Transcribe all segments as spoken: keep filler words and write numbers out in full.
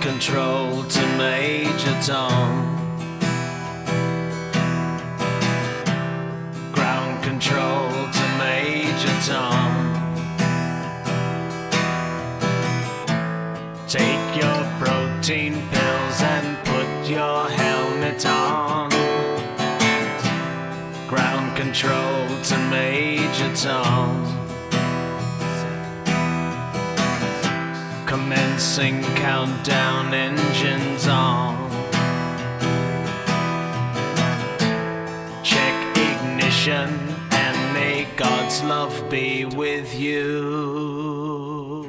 control to Major Tom. Ground control to Major Tom. Take your protein pills and put your helmet on. Ground control to Major Tom. Commencing countdown, engines on. Check ignition and may God's love be with you.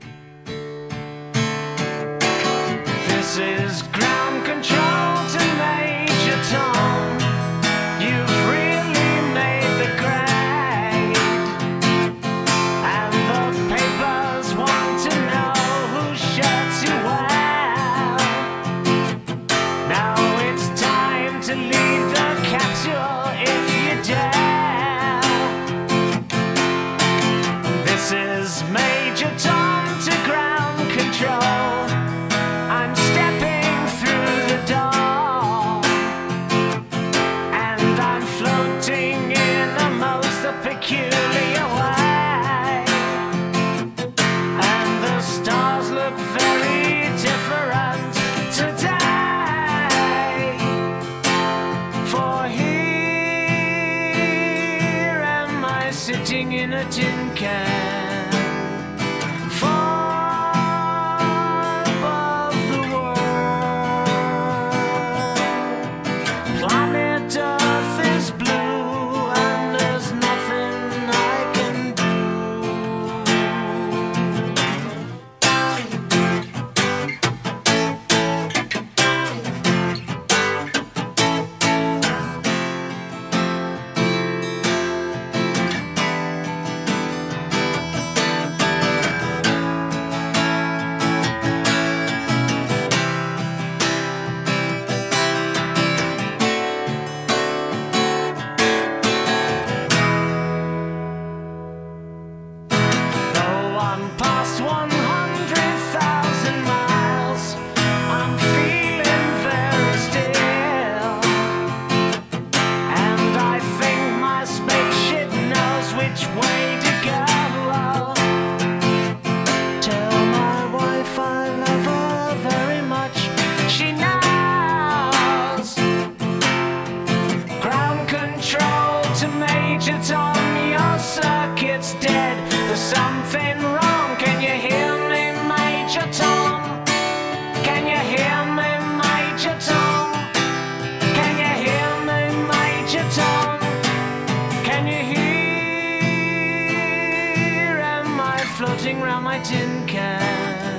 This is ground control to Major Tom. You've really made the grade, and the papers want to know whose shirts you wear. Now it's time to leave the capsule if you dare. This is Major Tom to ground control. I'm stepping through the door, and I'm floating in the most peculiar way. And the stars look very different today. For here am I sitting in a tin can. Past one hundred thousand miles, I'm feeling very still, and I think my spaceship knows which way to go. Tell my wife I love her very much, she knows. Ground control to Major Tom, your circuit's dead, there's something wrong. Can you hear me, Major Tom? Can you hear me, Major Tom? Can you hear me, Major Tom? Can you hear? Am I floating round my tin can?